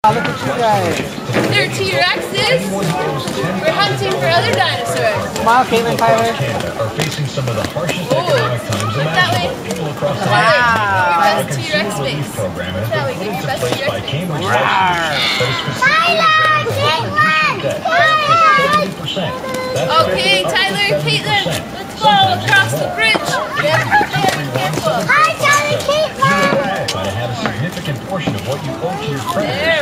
Look at you guys. They're T-Rexes. We're hunting for other dinosaurs. Smile, Caitlin, Tyler. Are facing some of the harshest economic times imaginable. People across the Wow. nation. Your best T-Rex face. Program has That way, been give your put best into place by T-Rex face. Cambridge Okay, Tyler and Caitlin, let's go across the bridge. You have to be very careful. Hi, Tyler and Caitlin. Try to have a significant portion of what you owe to your creditors.